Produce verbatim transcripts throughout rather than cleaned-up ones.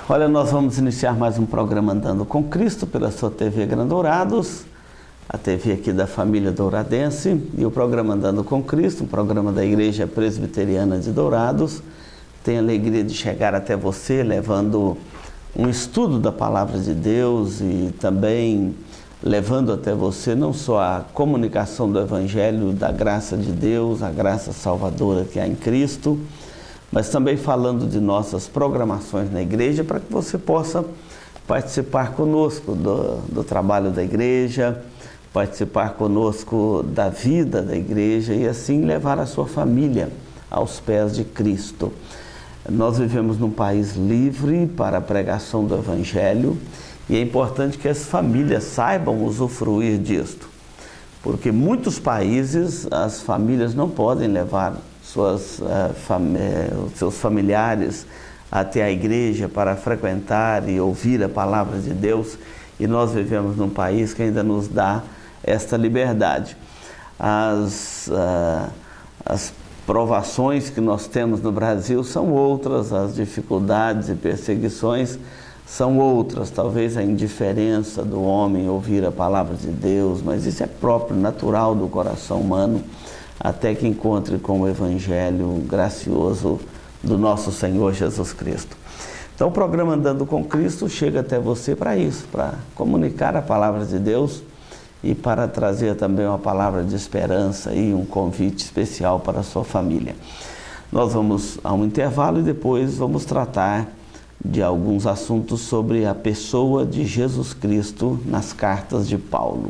Olha, nós vamos iniciar mais um programa Andando com Cristo pela sua T V Gran Dourados, a T V aqui da família douradense, e o programa Andando com Cristo, um programa da Igreja Presbiteriana de Dourados. Tenho a alegria de chegar até você levando um estudo da Palavra de Deus e também levando até você não só a comunicação do Evangelho, da graça de Deus, a graça salvadora que há em Cristo, mas também falando de nossas programações na igreja para que você possa participar conosco do, do trabalho da igreja, participar conosco da vida da igreja e assim levar a sua família aos pés de Cristo. Nós vivemos num país livre para a pregação do Evangelho e é importante que as famílias saibam usufruir disto, porque muitos países as famílias não podem levar suas, uh, fam seus familiares até a igreja para frequentar e ouvir a palavra de Deus, e nós vivemos num país que ainda nos dá esta liberdade. As, uh, as provações que nós temos no Brasil são outras, as dificuldades e perseguições são outras, talvez a indiferença do homem ouvir a palavra de Deus, mas isso é próprio, natural do coração humano, até que encontre com o Evangelho gracioso do nosso Senhor Jesus Cristo. Então o programa Andando com Cristo chega até você para isso, para comunicar a palavra de Deus e para trazer também uma palavra de esperança e um convite especial para a sua família. Nós vamos a um intervalo e depois vamos tratar de alguns assuntos sobre a pessoa de Jesus Cristo nas cartas de Paulo.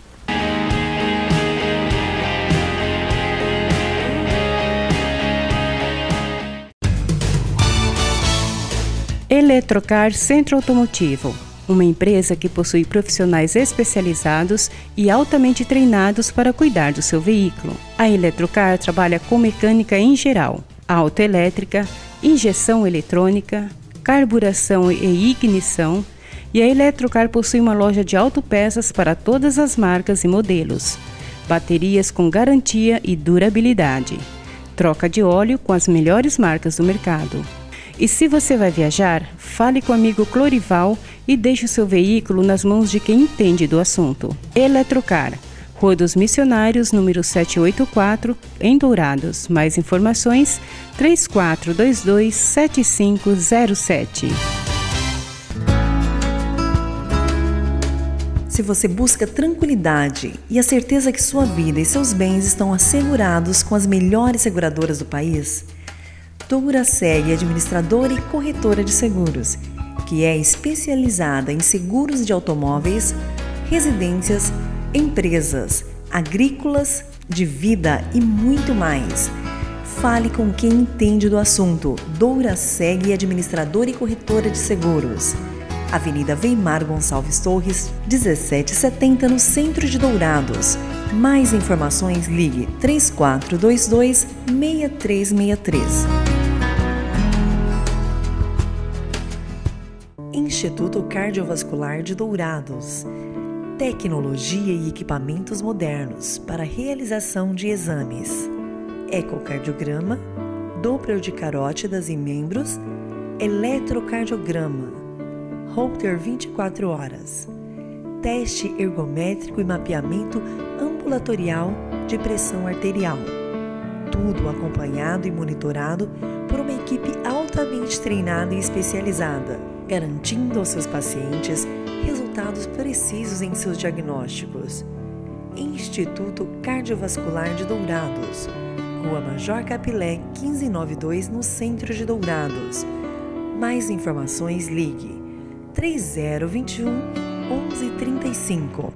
Eletrocar Centro Automotivo, uma empresa que possui profissionais especializados e altamente treinados para cuidar do seu veículo. A Eletrocar trabalha com mecânica em geral, autoelétrica, injeção eletrônica, carburação e ignição, e a Eletrocar possui uma loja de autopeças para todas as marcas e modelos, baterias com garantia e durabilidade, troca de óleo com as melhores marcas do mercado. E se você vai viajar, fale com o amigo Clorival e deixe o seu veículo nas mãos de quem entende do assunto. Eletrocar, Rua dos Missionários, número setecentos e oitenta e quatro, em Dourados. Mais informações, três quatro dois dois, sete cinco zero sete. Se você busca tranquilidade e a certeza que sua vida e seus bens estão assegurados com as melhores seguradoras do país, Douraseg, administradora e corretora de seguros, que é especializada em seguros de automóveis, residências, empresas, agrícolas, de vida e muito mais. Fale com quem entende do assunto. Douraseg, administradora e corretora de seguros. Avenida Weimar Gonçalves Torres, dezessete setenta, no centro de Dourados. Mais informações, ligue três quatro dois dois, seis três seis três. Instituto Cardiovascular de Dourados. Tecnologia e equipamentos modernos para realização de exames. Ecocardiograma, Doppler de carótidas e membros, eletrocardiograma, Holter vinte e quatro horas, teste ergométrico e mapeamento ambulatorial de pressão arterial. Tudo acompanhado e monitorado por uma equipe altamente treinada e especializada, garantindo aos seus pacientes resultados precisos em seus diagnósticos. Instituto Cardiovascular de Dourados, Rua Major Capilé, quinze noventa e dois, no centro de Dourados. Mais informações, ligue três zero dois um, onze trinta e cinco.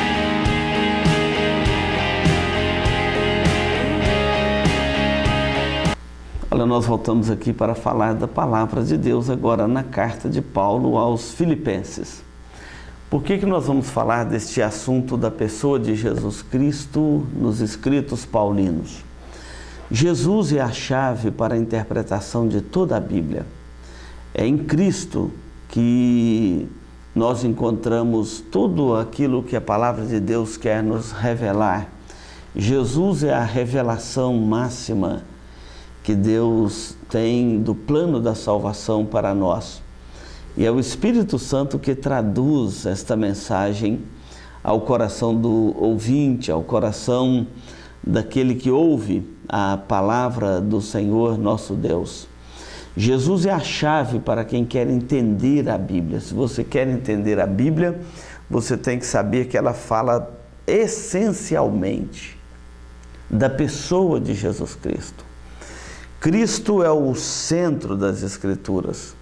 Olha, nós voltamos aqui para falar da palavra de Deus agora na carta de Paulo aos Filipenses. Por que que nós vamos falar deste assunto da pessoa de Jesus Cristo nos escritos paulinos? Jesus é a chave para a interpretação de toda a Bíblia. É em Cristo que nós encontramos tudo aquilo que a palavra de Deus quer nos revelar. Jesus é a revelação máxima que Deus tem do plano da salvação para nós. E é o Espírito Santo que traduz esta mensagem ao coração do ouvinte, ao coração daquele que ouve a palavra do Senhor nosso Deus. Jesus é a chave para quem quer entender a Bíblia. Se você quer entender a Bíblia, você tem que saber que ela fala essencialmente da pessoa de Jesus Cristo. Cristo é o centro das Escrituras.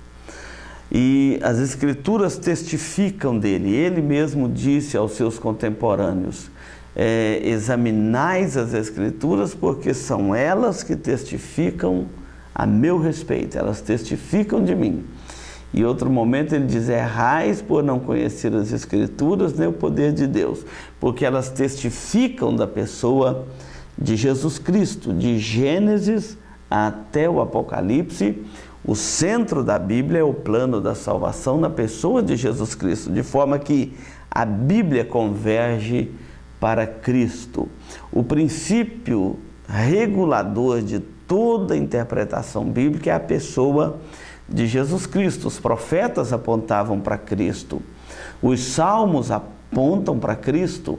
E as Escrituras testificam dele. Ele mesmo disse aos seus contemporâneos, é, examinais as Escrituras, porque são elas que testificam a meu respeito, elas testificam de mim. E outro momento ele diz, errais por não conhecer as Escrituras nem o poder de Deus, porque elas testificam da pessoa de Jesus Cristo, de Gênesis até o Apocalipse. O centro da Bíblia é o plano da salvação na pessoa de Jesus Cristo, de forma que a Bíblia converge para Cristo. O princípio regulador de toda a interpretação bíblica é a pessoa de Jesus Cristo. Os profetas apontavam para Cristo, os salmos apontam para Cristo,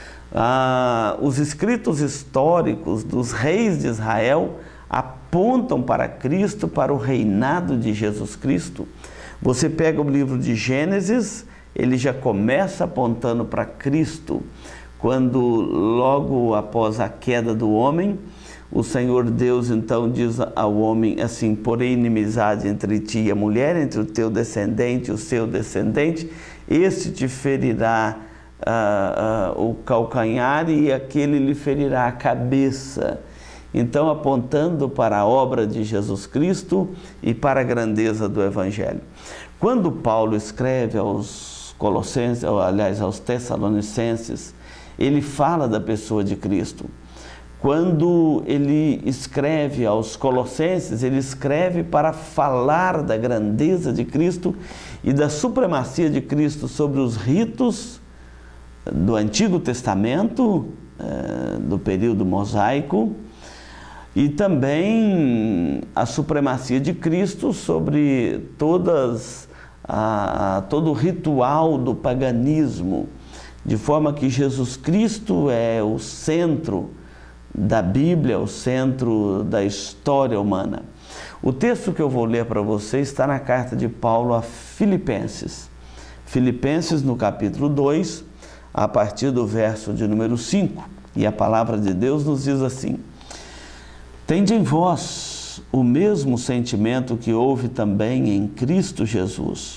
ah, os escritos históricos dos reis de Israel apontam para Cristo, para o reinado de Jesus Cristo. Você pega o livro de Gênesis, ele já começa apontando para Cristo, quando logo após a queda do homem, o Senhor Deus então diz ao homem assim, porém inimizade entre ti e a mulher, entre o teu descendente e o seu descendente, este te ferirá uh, uh, o calcanhar e aquele lhe ferirá a cabeça. Então, apontando para a obra de Jesus Cristo e para a grandeza do Evangelho. Quando Paulo escreve aos Colossenses, ou, aliás, aos Tessalonicenses, ele fala da pessoa de Cristo. Quando ele escreve aos Colossenses, ele escreve para falar da grandeza de Cristo e da supremacia de Cristo sobre os ritos do Antigo Testamento, eh, do período mosaico, e também a supremacia de Cristo sobre todas, a, a, todo o ritual do paganismo, de forma que Jesus Cristo é o centro da Bíblia, o centro da história humana. O texto que eu vou ler para você está na carta de Paulo a Filipenses. Filipenses, no capítulo dois, a partir do verso de número cinco. E a palavra de Deus nos diz assim, tende em vós o mesmo sentimento que houve também em Cristo Jesus.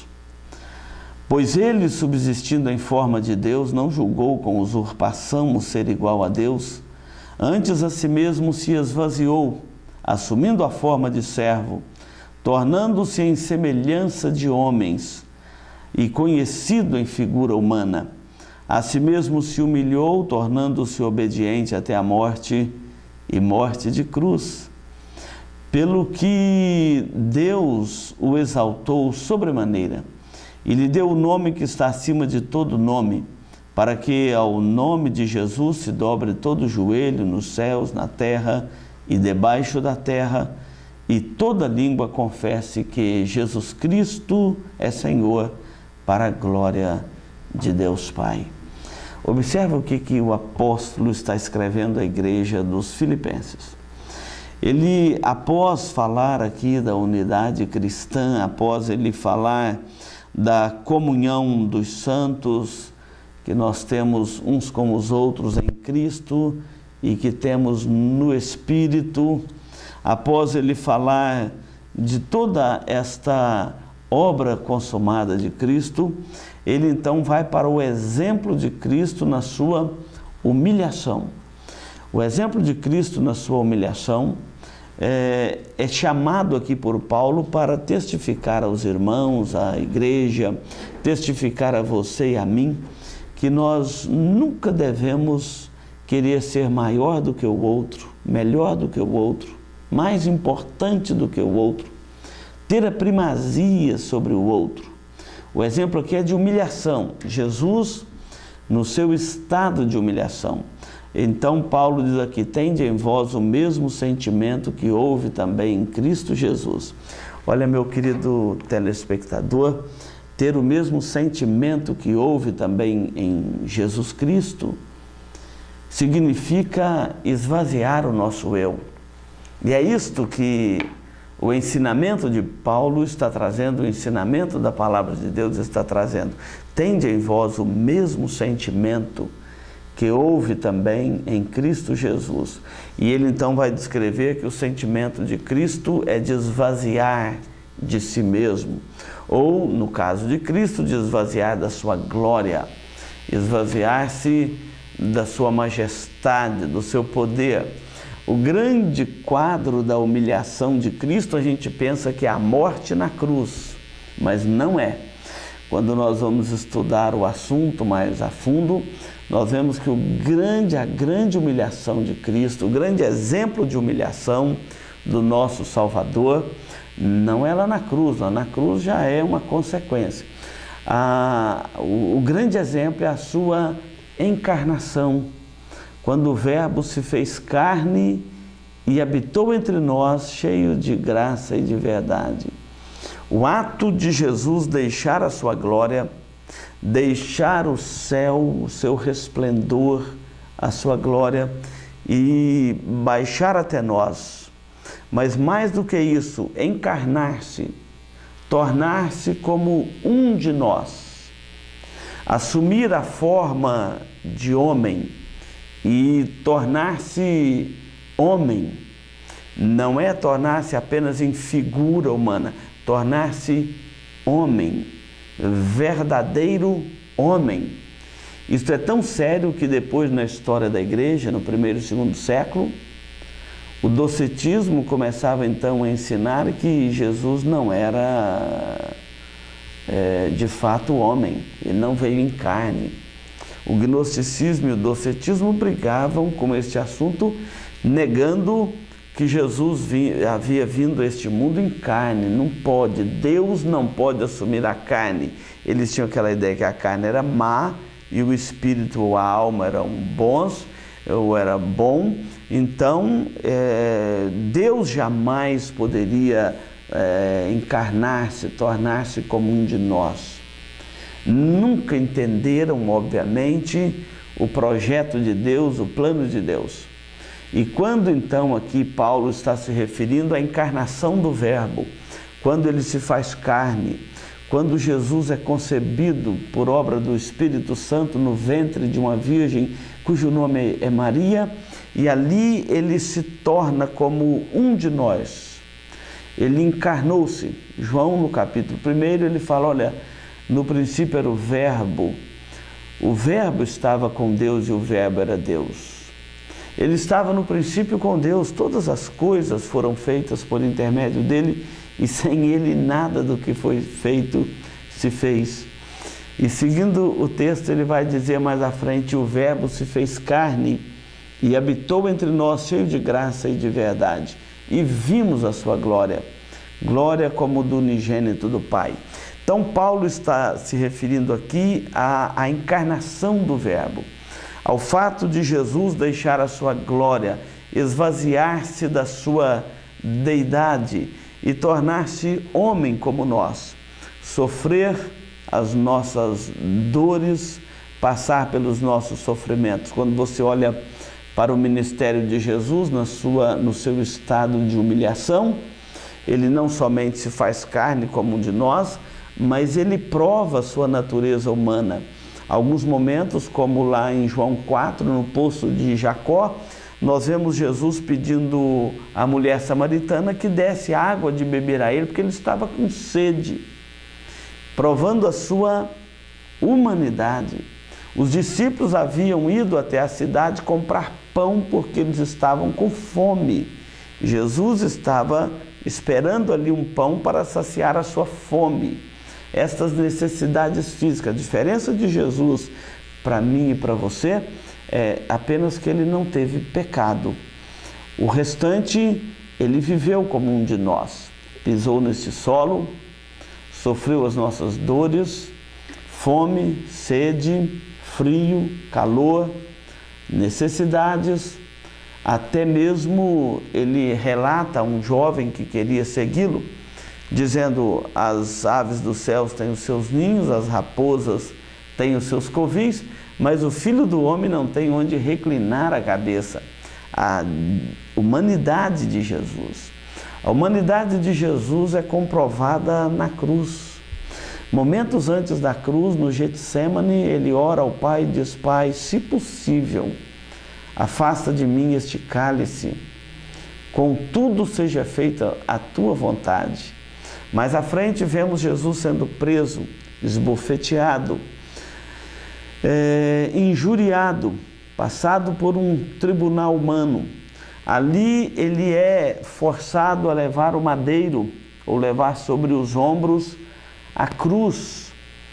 Pois ele, subsistindo em forma de Deus, não julgou com usurpação o ser igual a Deus, antes a si mesmo se esvaziou, assumindo a forma de servo, tornando-se em semelhança de homens e conhecido em figura humana. A si mesmo se humilhou, tornando-se obediente até a morte e morte de cruz, pelo que Deus o exaltou sobremaneira e lhe deu o nome que está acima de todo nome, para que ao nome de Jesus se dobre todo o joelho nos céus, na terra e debaixo da terra, e toda língua confesse que Jesus Cristo é Senhor, para a glória de Deus Pai. Observa o que, que o apóstolo está escrevendo à igreja dos Filipenses. Ele, após falar aqui da unidade cristã, após ele falar da comunhão dos santos, que nós temos uns com os outros em Cristo e que temos no Espírito, após ele falar de toda esta obra consumada de Cristo, ele então vai para o exemplo de Cristo na sua humilhação. O exemplo de Cristo na sua humilhação é, é chamado aqui por Paulo para testificar aos irmãos, à igreja, testificar a você e a mim, que nós nunca devemos querer ser maior do que o outro, melhor do que o outro, mais importante do que o outro, ter a primazia sobre o outro. O exemplo aqui é de humilhação. Jesus, no seu estado de humilhação. Então, Paulo diz aqui, tende em vós o mesmo sentimento que houve também em Cristo Jesus. Olha, meu querido telespectador, ter o mesmo sentimento que houve também em Jesus Cristo significa esvaziar o nosso eu. E é isto que o ensinamento de Paulo está trazendo, o ensinamento da palavra de Deus está trazendo. Tende em vós o mesmo sentimento que houve também em Cristo Jesus. E ele então vai descrever que o sentimento de Cristo é de esvaziar de si mesmo, ou, no caso de Cristo, de esvaziar da sua glória, esvaziar-se da sua majestade, do seu poder. O grande quadro da humilhação de Cristo, a gente pensa que é a morte na cruz, mas não é. Quando nós vamos estudar o assunto mais a fundo, nós vemos que o grande, a grande humilhação de Cristo, o grande exemplo de humilhação do nosso Salvador, não é lá na cruz, lá na cruz já é uma consequência. Ah, o, o grande exemplo é a sua encarnação, quando o Verbo se fez carne e habitou entre nós, cheio de graça e de verdade. O ato de Jesus deixar a sua glória, deixar o céu, o seu resplendor, a sua glória e baixar até nós. Mas mais do que isso, encarnar-se, tornar-se como um de nós, assumir a forma de homem e tornar-se homem, não é tornar-se apenas em figura humana, tornar-se homem, verdadeiro homem. Isto é tão sério que depois, na história da igreja, no primeiro e segundo século, o docetismo começava então a ensinar que Jesus não era é, de fato homem, ele não veio em carne. O gnosticismo e o docetismo brigavam com este assunto, negando que Jesus vi, havia vindo a este mundo em carne. Não pode, Deus não pode assumir a carne. Eles tinham aquela ideia que a carne era má e o espírito ou a alma eram bons, ou era bom. Então, é, Deus jamais poderia é, encarnar-se, tornar-se como um de nós. Nunca entenderam, obviamente, o projeto de Deus, o plano de Deus. E quando então aqui Paulo está se referindo à encarnação do Verbo, quando ele se faz carne, quando Jesus é concebido por obra do Espírito Santo no ventre de uma virgem cujo nome é Maria, e ali ele se torna como um de nós. Ele encarnou-se. João, no capítulo primeiro, ele fala, olha, no princípio era o Verbo, o Verbo estava com Deus e o Verbo era Deus. Ele estava no princípio com Deus, todas as coisas foram feitas por intermédio dele e sem ele nada do que foi feito se fez. E seguindo o texto ele vai dizer mais à frente, o Verbo se fez carne e habitou entre nós cheio de graça e de verdade. E vimos a sua glória, glória como do unigênito do Pai. Então Paulo está se referindo aqui à, à encarnação do Verbo, ao fato de Jesus deixar a sua glória, esvaziar-se da sua deidade e tornar-se homem como nós, sofrer as nossas dores, passar pelos nossos sofrimentos. Quando você olha para o ministério de Jesus, na sua, no seu estado de humilhação, ele não somente se faz carne como um de nós, mas ele prova a sua natureza humana. Alguns momentos, como lá em João quatro, no poço de Jacó, nós vemos Jesus pedindo à mulher samaritana que desse água de beber a ele, porque ele estava com sede, provando a sua humanidade. Os discípulos haviam ido até a cidade comprar pão porque eles estavam com fome. Jesus estava esperando ali um pão para saciar a sua fome. Estas necessidades físicas, a diferença de Jesus para mim e para você é apenas que ele não teve pecado. O restante, ele viveu como um de nós. Pisou nesse solo, sofreu as nossas dores, fome, sede, frio, calor, necessidades. Até mesmo ele relata a um jovem que queria segui-lo, dizendo: as aves dos céus têm os seus ninhos, as raposas têm os seus covis, mas o Filho do Homem não tem onde reclinar a cabeça. A humanidade de Jesus. A humanidade de Jesus é comprovada na cruz. Momentos antes da cruz, no Getsêmani, ele ora ao Pai e diz: Pai, se possível, afasta de mim este cálice, contudo seja feita a tua vontade. Mais à frente vemos Jesus sendo preso, esbofeteado, é, injuriado, passado por um tribunal humano. Ali ele é forçado a levar o madeiro, ou levar sobre os ombros a cruz.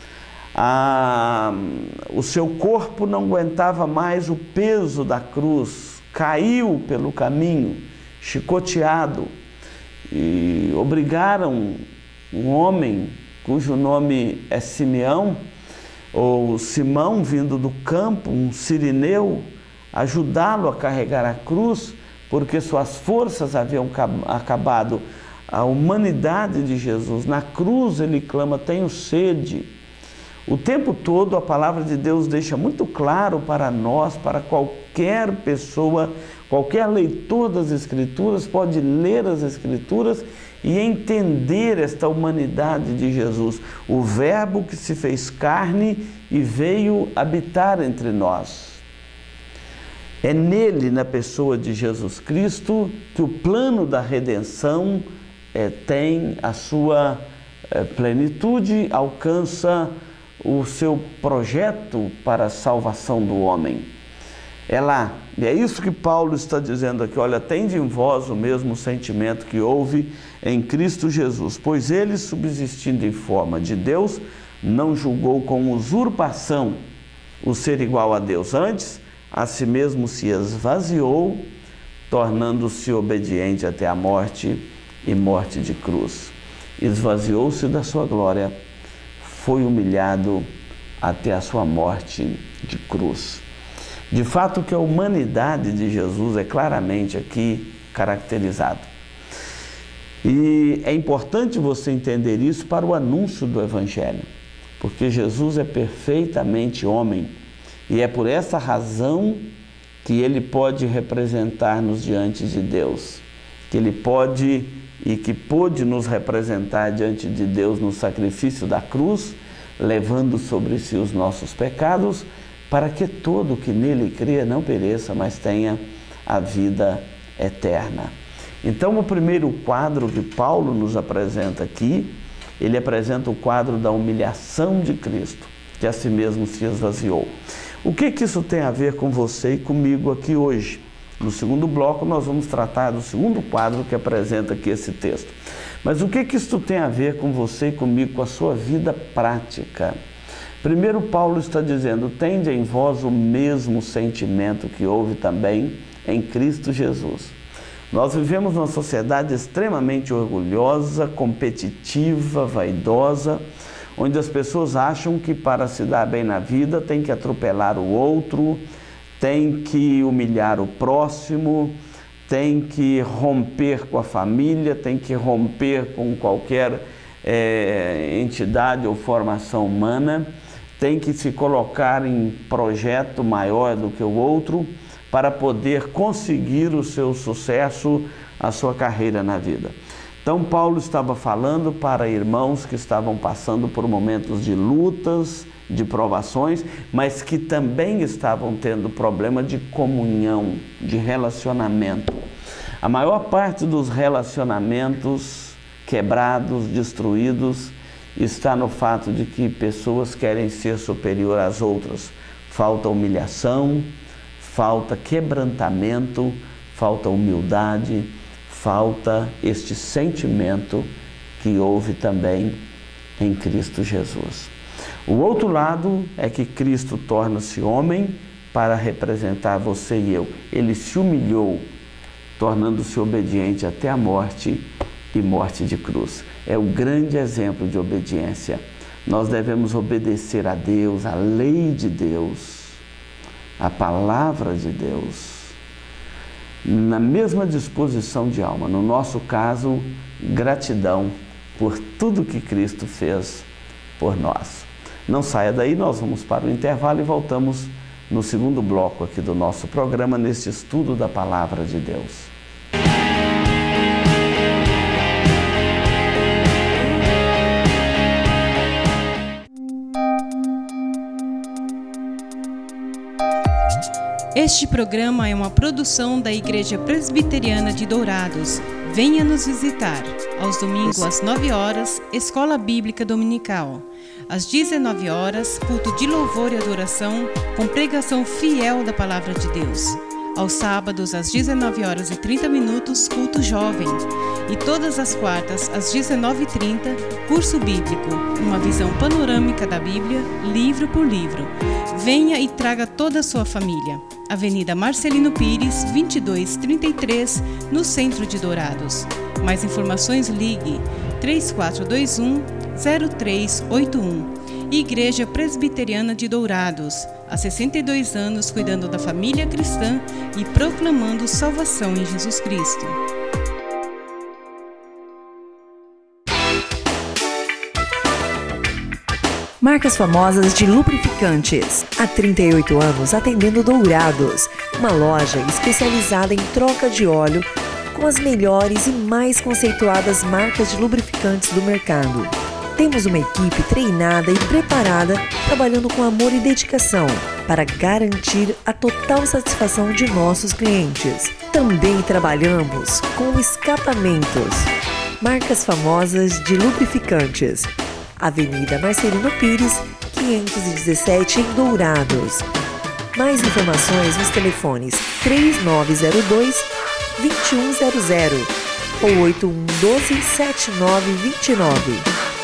A, o seu corpo não aguentava mais o peso da cruz, caiu pelo caminho, chicoteado, e obrigaram um homem cujo nome é Simeão, ou Simão, vindo do campo, um sirineu, ajudá-lo a carregar a cruz, porque suas forças haviam acabado. A humanidade de Jesus, na cruz ele clama: tenho sede. O tempo todo a palavra de Deus deixa muito claro para nós, para qualquer pessoa, qualquer leitor das Escrituras pode ler as Escrituras e entender esta humanidade de Jesus, o Verbo que se fez carne e veio habitar entre nós. É nele, na pessoa de Jesus Cristo, que o plano da redenção é, tem a sua é, plenitude, alcança o seu projeto para a salvação do homem. É lá, e é isso que Paulo está dizendo aqui: olha, tende em vós o mesmo sentimento que houve em Cristo Jesus, pois ele, subsistindo em forma de Deus, não julgou com usurpação o ser igual a Deus, antes a si mesmo se esvaziou, tornando-se obediente até a morte e morte de cruz. Esvaziou-se da sua glória, foi humilhado até a sua morte de cruz. De fato, que a humanidade de Jesus é claramente aqui caracterizada. E é importante você entender isso para o anúncio do Evangelho, porque Jesus é perfeitamente homem, e é por essa razão que ele pode representar-nos diante de Deus, que ele pode e que pôde nos representar diante de Deus no sacrifício da cruz, levando sobre si os nossos pecados, para que todo que nele crê não pereça, mas tenha a vida eterna. Então, o primeiro quadro que Paulo nos apresenta aqui, ele apresenta o quadro da humilhação de Cristo, que a si mesmo se esvaziou. O que que isso tem a ver com você e comigo aqui hoje? No segundo bloco nós vamos tratar do segundo quadro que apresenta aqui esse texto. Mas o que que isso tem a ver com você e comigo, com a sua vida prática? Primeiro, Paulo está dizendo: tende em vós o mesmo sentimento que houve também em Cristo Jesus. Nós vivemos numa sociedade extremamente orgulhosa, competitiva, vaidosa, onde as pessoas acham que para se dar bem na vida tem que atropelar o outro, tem que humilhar o próximo, tem que romper com a família, tem que romper com qualquer é, entidade ou formação humana, tem que se colocar em projeto maior do que o outro para poder conseguir o seu sucesso, a sua carreira na vida. Então, Paulo estava falando para irmãos que estavam passando por momentos de lutas, de provações, mas que também estavam tendo problema de comunhão, de relacionamento. A maior parte dos relacionamentos quebrados, destruídos, está no fato de que pessoas querem ser superior às outras. Falta humilhação, falta quebrantamento, falta humildade, falta este sentimento que houve também em Cristo Jesus. O outro lado é que Cristo torna-se homem para representar você e eu. Ele se humilhou, tornando-se obediente até a morte e morte de cruz. É o grande exemplo de obediência. Nós devemos obedecer a Deus, a lei de Deus, a palavra de Deus, na mesma disposição de alma. No nosso caso, gratidão por tudo que Cristo fez por nós. Não saia daí, nós vamos para o intervalo e voltamos no segundo bloco aqui do nosso programa, neste estudo da Palavra de Deus. Este programa é uma produção da Igreja Presbiteriana de Dourados. Venha nos visitar. Aos domingos, às nove horas, Escola Bíblica Dominical. Às dezenove horas, culto de louvor e adoração, com pregação fiel da Palavra de Deus. Aos sábados, às dezenove horas e trinta minutos, culto jovem. E todas as quartas, às dezenove e trinta, curso bíblico, uma visão panorâmica da Bíblia, livro por livro. Venha e traga toda a sua família. Avenida Marcelino Pires, vinte e dois trinta e três, no centro de Dourados. Mais informações, ligue três quatro dois um, zero três oito um. Igreja Presbiteriana de Dourados, há sessenta e dois anos cuidando da família cristã e proclamando salvação em Jesus Cristo. Marcas famosas de lubrificantes. Há trinta e oito anos atendendo Dourados, uma loja especializada em troca de óleo com as melhores e mais conceituadas marcas de lubrificantes do mercado. Temos uma equipe treinada e preparada, trabalhando com amor e dedicação para garantir a total satisfação de nossos clientes. Também trabalhamos com escapamentos. Marcas famosas de lubrificantes. Avenida Marcelino Pires, quinhentos e dezessete, em Dourados. Mais informações nos telefones três nove zero dois, dois um zero zero ou oito um um dois, sete nove dois nove.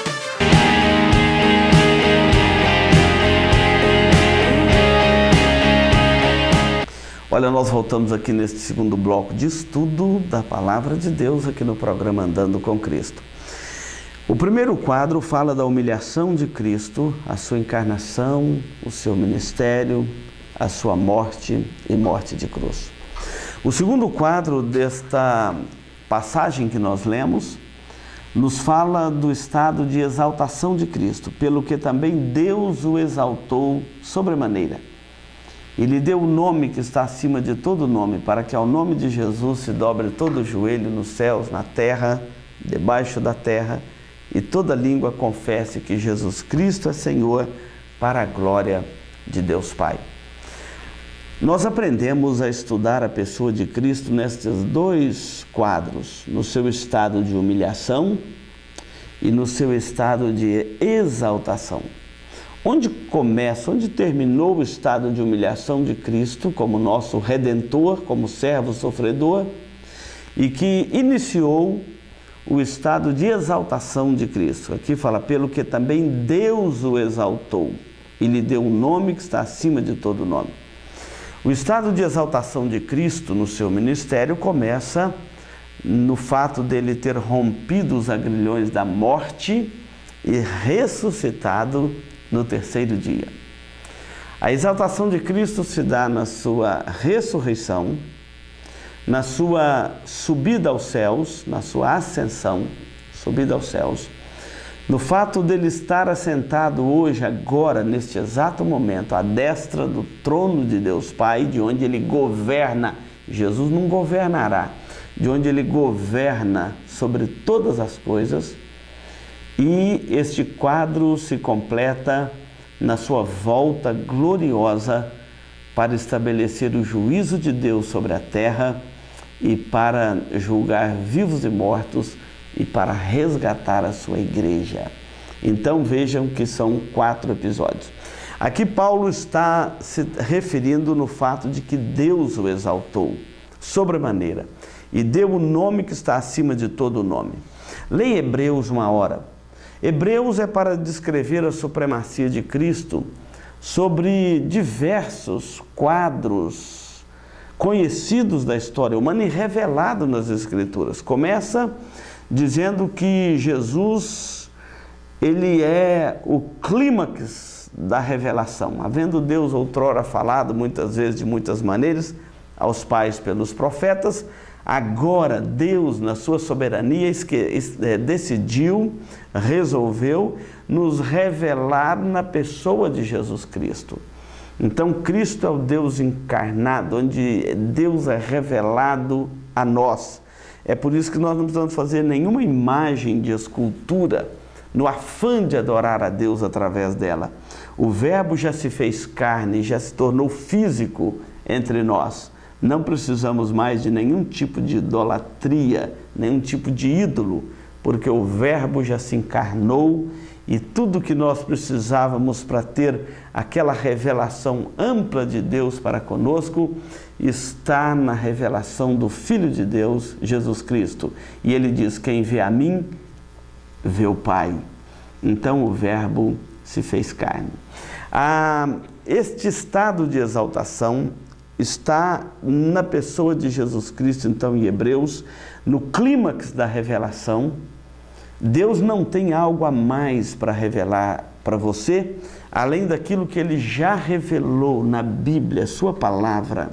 Olha, nós voltamos aqui neste segundo bloco de estudo da Palavra de Deus aqui no programa Andando com Cristo. O primeiro quadro fala da humilhação de Cristo, a sua encarnação, o seu ministério, a sua morte e morte de cruz. O segundo quadro desta passagem que nós lemos nos fala do estado de exaltação de Cristo, pelo que também Deus o exaltou sobremaneira. E lhe deu o nome que está acima de todo nome, para que ao nome de Jesus se dobre todo o joelho nos céus, na terra, debaixo da terra, e toda língua confesse que Jesus Cristo é Senhor, para a glória de Deus Pai. Nós aprendemos a estudar a pessoa de Cristo nestes dois quadros, no seu estado de humilhação e no seu estado de exaltação. Onde começa, onde terminou o estado de humilhação de Cristo como nosso Redentor, como servo sofredor, e que iniciou o estado de exaltação de Cristo. Aqui fala, pelo que também Deus o exaltou e lhe deu um nome que está acima de todo nome. O estado de exaltação de Cristo no seu ministério começa no fato dele ter rompido os agrilhões da morte e ressuscitado no terceiro dia. A exaltação de Cristo se dá na sua ressurreição, na sua subida aos céus, na sua ascensão, subida aos céus, no fato dele estar assentado hoje, agora, neste exato momento, à destra do trono de Deus Pai, de onde ele governa. Jesus não governará, de onde ele governa sobre todas as coisas. E este quadro se completa na sua volta gloriosa para estabelecer o juízo de Deus sobre a terra e para julgar vivos e mortos e para resgatar a sua igreja. Então vejam que são quatro episódios. Aqui Paulo está se referindo no fato de que Deus o exaltou sobremaneira e deu o nome que está acima de todo nome. Leia Hebreus uma hora. Hebreus é para descrever a supremacia de Cristo sobre diversos quadros conhecidos da história humana e revelado nas Escrituras. Começa dizendo que Jesus, ele é o clímax da revelação. Havendo Deus outrora falado muitas vezes de muitas maneiras aos pais pelos profetas, Agora, Deus, na sua soberania, decidiu, resolveu nos revelar na pessoa de Jesus Cristo. Então, Cristo é o Deus encarnado, onde Deus é revelado a nós. É por isso que nós não precisamos fazer nenhuma imagem de escultura, no afã de adorar a Deus através dela. O Verbo já se fez carne, já se tornou físico entre nós. Não precisamos mais de nenhum tipo de idolatria, nenhum tipo de ídolo, porque o Verbo já se encarnou e tudo que nós precisávamos para ter aquela revelação ampla de Deus para conosco está na revelação do Filho de Deus, Jesus Cristo. E ele diz: quem vê a mim, vê o Pai. Então o Verbo se fez carne. Ah, este estado de exaltação está na pessoa de Jesus Cristo, então, em Hebreus, no clímax da revelação. Deus não tem algo a mais para revelar para você, além daquilo que Ele já revelou na Bíblia, Sua palavra.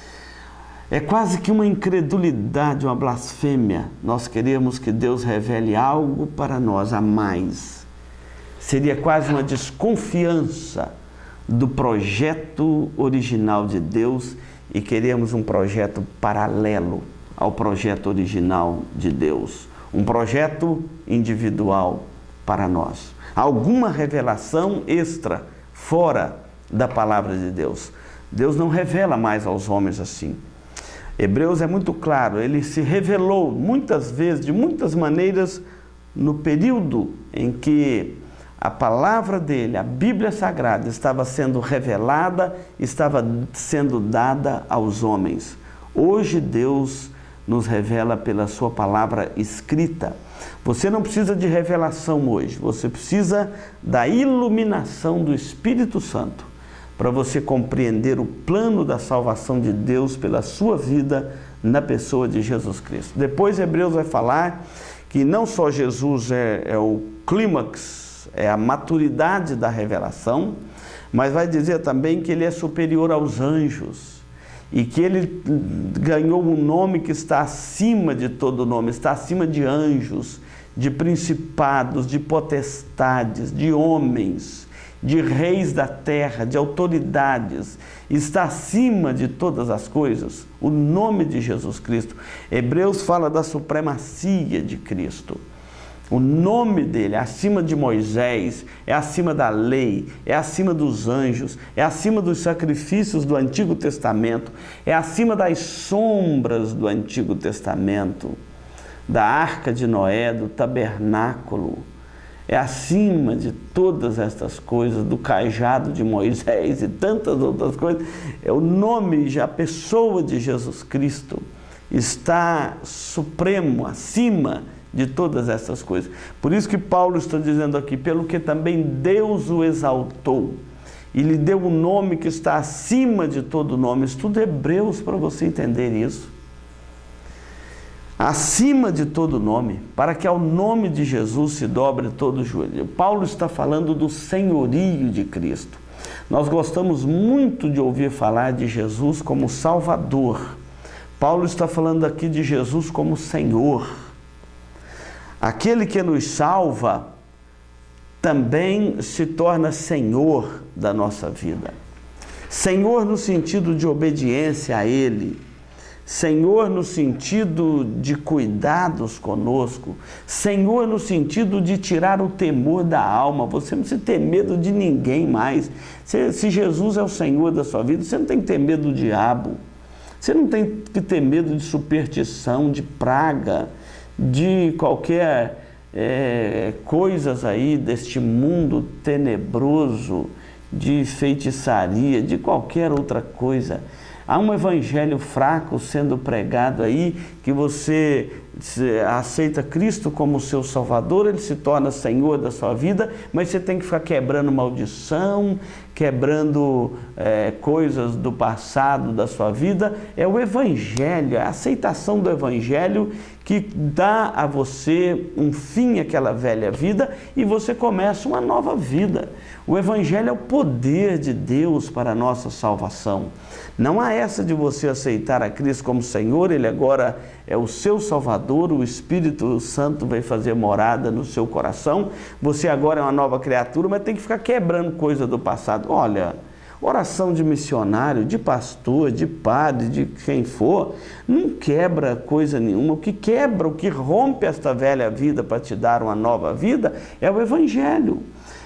É quase que uma incredulidade, uma blasfêmia. Nós queremos que Deus revele algo para nós a mais. Seria quase uma desconfiança do projeto original de Deus e queremos um projeto paralelo ao projeto original de Deus. Um projeto individual para nós. Alguma revelação extra, fora da palavra de Deus. Deus não revela mais aos homens assim. Hebreus é muito claro, ele se revelou muitas vezes, de muitas maneiras, no período em que a palavra dele, a Bíblia Sagrada, estava sendo revelada, estava sendo dada aos homens. Hoje Deus nos revela pela sua palavra escrita. Você não precisa de revelação hoje, você precisa da iluminação do Espírito Santo para você compreender o plano da salvação de Deus pela sua vida na pessoa de Jesus Cristo. Depois Hebreus vai falar que não só Jesus é, é o clímax, é a maturidade da revelação, mas vai dizer também que ele é superior aos anjos e que ele ganhou um nome que está acima de todo nome, está acima de anjos, de principados, de potestades, de homens, de reis da terra, de autoridades, está acima de todas as coisas, o nome de Jesus Cristo. Hebreus fala da supremacia de Cristo. O nome dele é acima de Moisés, é acima da lei, é acima dos anjos, é acima dos sacrifícios do Antigo Testamento, é acima das sombras do Antigo Testamento, da Arca de Noé, do tabernáculo. É acima de todas estas coisas, do cajado de Moisés e tantas outras coisas. É o nome, já a pessoa de Jesus Cristo está supremo, acima de todas essas coisas. Por isso que Paulo está dizendo aqui, pelo que também Deus o exaltou e lhe deu um nome que está acima de todo nome. Estuda Hebreus para você entender isso. Acima de todo nome, para que ao nome de Jesus se dobre todo o joelho. Paulo está falando do senhorio de Cristo. Nós gostamos muito de ouvir falar de Jesus como Salvador. Paulo está falando aqui de Jesus como Senhor. Aquele que nos salva também se torna Senhor da nossa vida. Senhor no sentido de obediência a Ele. Senhor no sentido de cuidados conosco. Senhor no sentido de tirar o temor da alma. Você não precisa ter medo de ninguém mais. Se, se Jesus é o Senhor da sua vida, você não tem que ter medo do diabo. Você não tem que ter medo de superstição, de praga, de qualquer é, coisas aí deste mundo tenebroso, de feitiçaria, de qualquer outra coisa. Há um evangelho fraco sendo pregado aí, que você aceita Cristo como seu Salvador, Ele se torna Senhor da sua vida, mas você tem que ficar quebrando maldição, quebrando é, coisas do passado da sua vida. É o evangelho, a aceitação do evangelho que dá a você um fim àquela velha vida e você começa uma nova vida. O evangelho é o poder de Deus para a nossa salvação. Não há essa de você aceitar a Cristo como Senhor, Ele agora é o seu Salvador, o Espírito Santo vai fazer morada no seu coração, você agora é uma nova criatura, mas tem que ficar quebrando coisa do passado. Olha, oração de missionário, de pastor, de padre, de quem for, não quebra coisa nenhuma. O que quebra, o que rompe esta velha vida para te dar uma nova vida é o Evangelho.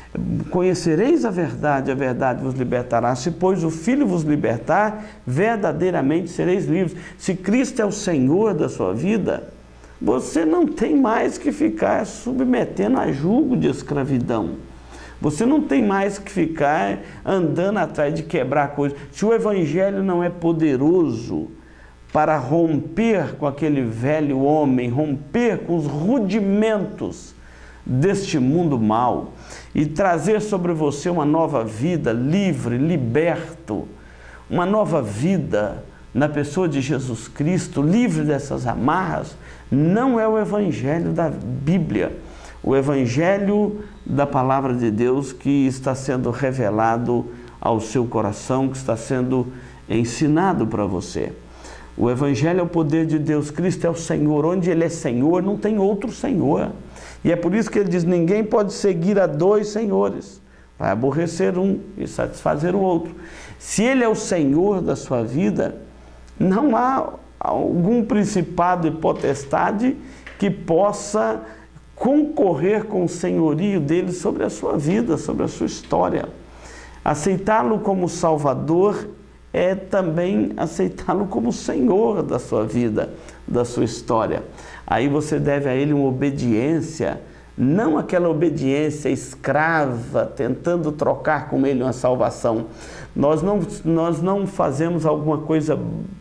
Conhecereis a verdade, a verdade vos libertará. Se, pois, o Filho vos libertar, verdadeiramente sereis livres. Se Cristo é o Senhor da sua vida, você não tem mais que ficar submetendo a jugo de escravidão. Você não tem mais que ficar andando atrás de quebrar coisas. Se o Evangelho não é poderoso para romper com aquele velho homem, romper com os rudimentos deste mundo mau e trazer sobre você uma nova vida livre, liberto, uma nova vida na pessoa de Jesus Cristo, livre dessas amarras, não é o Evangelho da Bíblia. O Evangelho da Palavra de Deus que está sendo revelado ao seu coração, que está sendo ensinado para você. O Evangelho é o poder de Deus, Cristo é o Senhor, onde Ele é Senhor, não tem outro Senhor. E é por isso que Ele diz, ninguém pode seguir a dois senhores, vai aborrecer um e satisfazer o outro. Se Ele é o Senhor da sua vida, não há algum principado e potestade que possa concorrer com o senhorio dele sobre a sua vida, sobre a sua história. Aceitá-lo como Salvador é também aceitá-lo como Senhor da sua vida, da sua história. Aí você deve a Ele uma obediência, não aquela obediência escrava, tentando trocar com Ele uma salvação. Nós não, nós não fazemos alguma coisa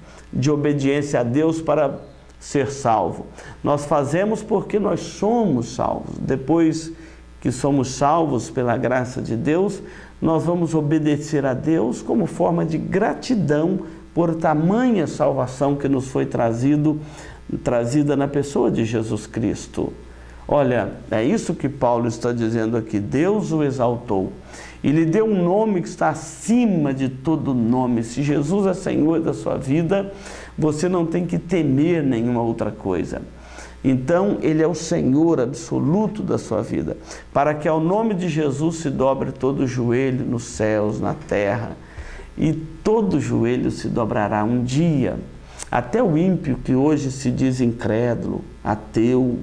de obediência a Deus para ser salvo. Nós fazemos porque nós somos salvos. Depois que somos salvos pela graça de Deus, nós vamos obedecer a Deus como forma de gratidão por tamanha salvação que nos foi trazido, trazida na pessoa de Jesus Cristo. Olha, é isso que Paulo está dizendo aqui. Deus o exaltou e lhe deu um nome que está acima de todo nome. Se Jesus é Senhor da sua vida, você não tem que temer nenhuma outra coisa. Então, Ele é o Senhor absoluto da sua vida, para que ao nome de Jesus se dobre todo o joelho nos céus, na terra, e todo joelho se dobrará um dia. Até o ímpio que hoje se diz incrédulo, ateu,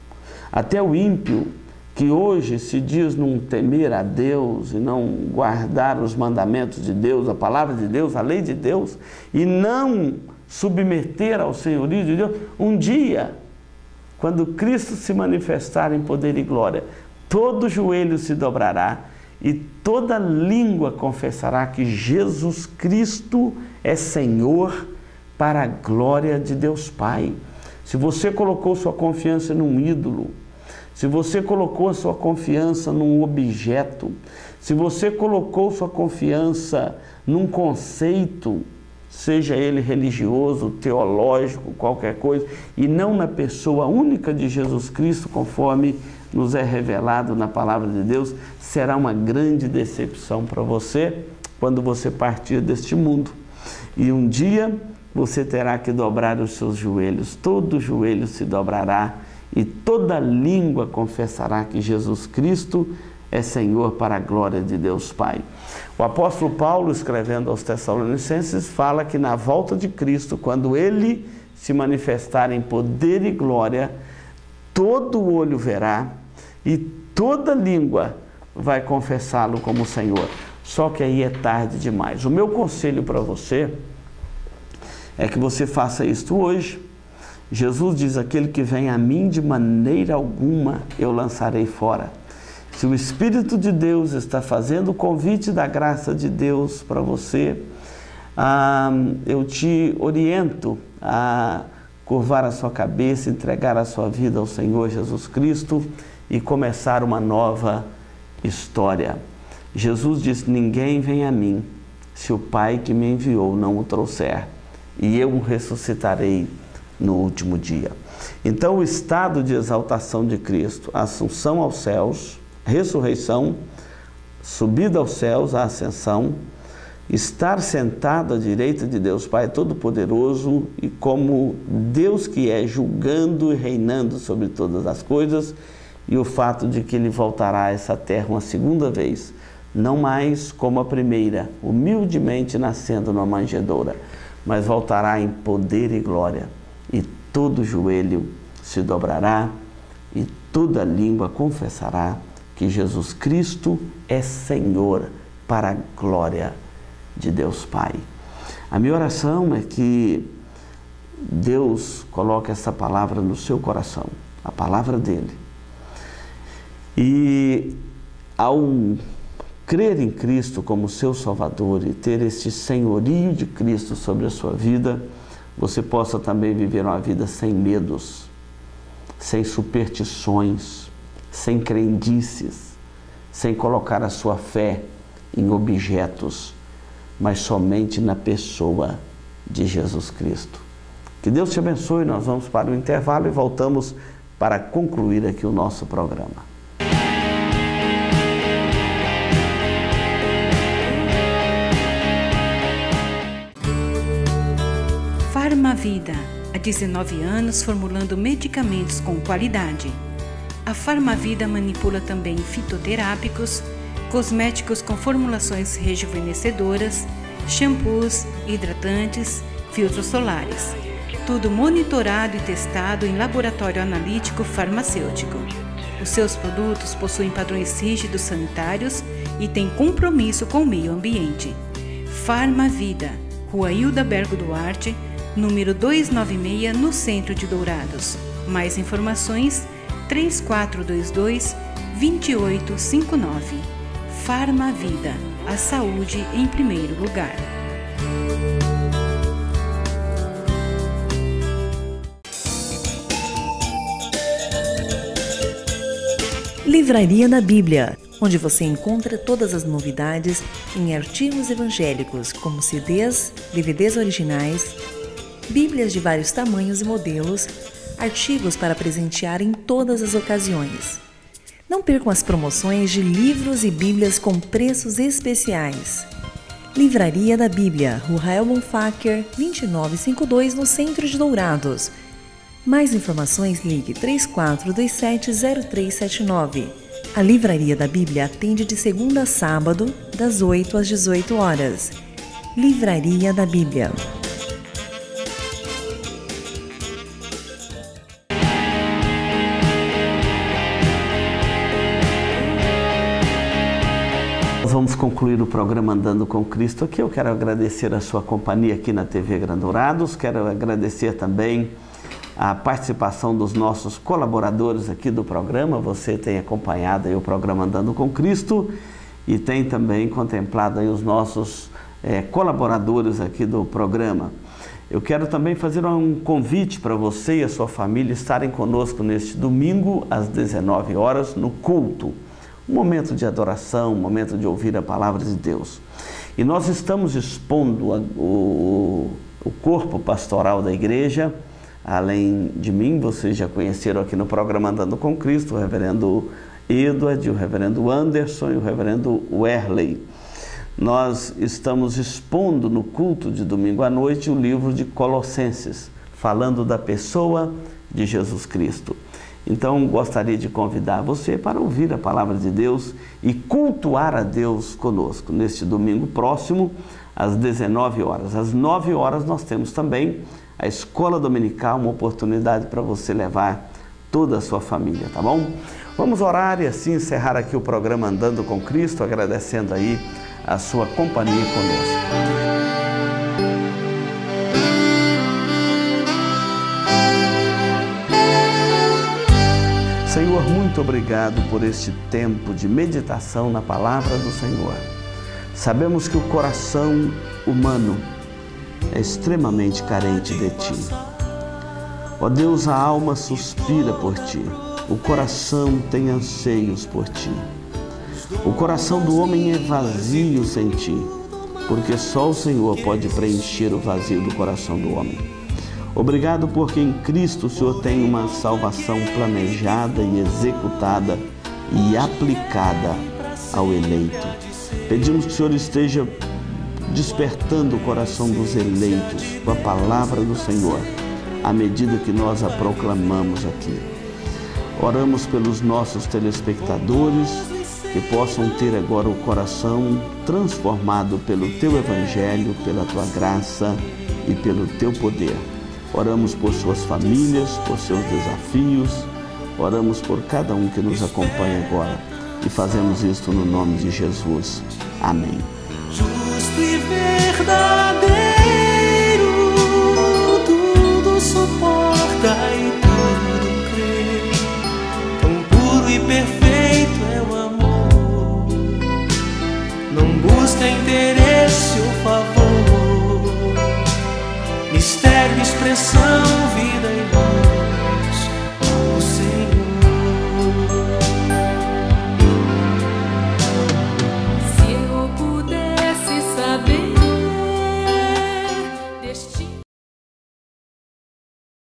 até o ímpio que hoje se diz não temer a Deus e não guardar os mandamentos de Deus, a palavra de Deus, a lei de Deus, e não submeter ao senhorio de Deus, um dia, quando Cristo se manifestar em poder e glória, todo joelho se dobrará e toda língua confessará que Jesus Cristo é Senhor, para a glória de Deus Pai. Se você colocou sua confiança num ídolo, se você colocou sua confiança num objeto, se você colocou sua confiança num conceito, seja ele religioso, teológico, qualquer coisa, e não na pessoa única de Jesus Cristo, conforme nos é revelado na Palavra de Deus, será uma grande decepção para você quando você partir deste mundo. E um dia você terá que dobrar os seus joelhos, todo joelho se dobrará e toda língua confessará que Jesus Cristo é Senhor, para a glória de Deus Pai. O apóstolo Paulo, escrevendo aos Tessalonicenses, fala que na volta de Cristo, quando Ele se manifestar em poder e glória, todo olho verá e toda língua vai confessá-lo como Senhor. Só que aí é tarde demais. O meu conselho para você é que você faça isto hoje. Jesus diz, aquele que vem a mim de maneira alguma eu lançarei fora. Se o Espírito de Deus está fazendo o convite da graça de Deus para você, ah, eu te oriento a curvar a sua cabeça, entregar a sua vida ao Senhor Jesus Cristo e começar uma nova história. Jesus disse, ninguém vem a mim se o Pai que me enviou não o trouxer, e eu o ressuscitarei no último dia. Então, o estado de exaltação de Cristo, a assunção aos céus, ressurreição, subida aos céus, a ascensão, estar sentado à direita de Deus Pai Todo-Poderoso e como Deus que é, julgando e reinando sobre todas as coisas, e o fato de que Ele voltará a essa terra uma segunda vez, não mais como a primeira, humildemente nascendo numa manjedoura, mas voltará em poder e glória, e todo joelho se dobrará e toda língua confessará que Jesus Cristo é Senhor, para a glória de Deus Pai. A minha oração é que Deus coloque essa palavra no seu coração, a palavra dele. E ao crer em Cristo como seu Salvador e ter este senhorio de Cristo sobre a sua vida, você possa também viver uma vida sem medos, sem superstições, sem crendices, sem colocar a sua fé em objetos, mas somente na pessoa de Jesus Cristo. Que Deus te abençoe. Nós vamos para o intervalo e voltamos para concluir aqui o nosso programa. Farmavida, há dezenove anos formulando medicamentos com qualidade. A Farmavida manipula também fitoterápicos, cosméticos com formulações rejuvenescedoras, shampoos, hidratantes, filtros solares. Tudo monitorado e testado em laboratório analítico farmacêutico. Os seus produtos possuem padrões rígidos sanitários e têm compromisso com o meio ambiente. Farmavida, Rua Hilda Bergo Duarte, número duzentos e noventa e seis, no centro de Dourados. Mais informações, três quatro dois dois, dois oito cinco nove. Farmavida, a saúde em primeiro lugar. Livraria da Bíblia, onde você encontra todas as novidades em artigos evangélicos, como C Ds, D V Ds originais, Bíblias de vários tamanhos e modelos, artigos para presentear em todas as ocasiões. Não percam as promoções de livros e bíblias com preços especiais. Livraria da Bíblia, Rua Rael Bonfacker, vinte e nove cinquenta e dois, no centro de Dourados. Mais informações, ligue três quatro dois sete, zero três sete nove. A Livraria da Bíblia atende de segunda a sábado, das oito às dezoito horas. Livraria da Bíblia. Vamos concluir o programa Andando com Cristo aqui. Eu quero agradecer a sua companhia aqui na T V Grandourados. Quero agradecer também a participação dos nossos colaboradores aqui do programa. Você tem acompanhado aí o programa Andando com Cristo e tem também contemplado aí os nossos é, colaboradores aqui do programa. Eu quero também fazer um convite para você e a sua família estarem conosco neste domingo às dezenove horas no culto. Um momento de adoração, um momento de ouvir a palavra de Deus. E nós estamos expondo a, o, o corpo pastoral da igreja. Além de mim, vocês já conheceram aqui no programa Andando com Cristo, o reverendo Edward, o reverendo Anderson e o reverendo Werley. Nós estamos expondo no culto de domingo à noite o livro de Colossenses, falando da pessoa de Jesus Cristo. Então, gostaria de convidar você para ouvir a palavra de Deus e cultuar a Deus conosco. Neste domingo próximo, às dezenove horas. Às nove horas, nós temos também a Escola Dominical, uma oportunidade para você levar toda a sua família, tá bom? Vamos orar e assim encerrar aqui o programa Andando com Cristo, agradecendo aí a sua companhia conosco. Senhor, muito obrigado por este tempo de meditação na palavra do Senhor. Sabemos que o coração humano é extremamente carente de Ti. Ó Deus, a alma suspira por Ti, o coração tem anseios por Ti. O coração do homem é vazio sem Ti, porque só o Senhor pode preencher o vazio do coração do homem. Obrigado porque em Cristo o Senhor tem uma salvação planejada e executada e aplicada ao eleito. Pedimos que o Senhor esteja despertando o coração dos eleitos com a palavra do Senhor, à medida que nós a proclamamos aqui. Oramos pelos nossos telespectadores, que possam ter agora o coração transformado pelo Teu Evangelho, pela Tua graça e pelo Teu poder. Oramos por suas famílias, por seus desafios, oramos por cada um que nos acompanha agora e fazemos isto no nome de Jesus. Amém. Justo e verdadeiro, tudo suporta e tudo crê. Tão puro e perfeito é o amor, não busca interesse ou favor. Mistério, expressão, vida e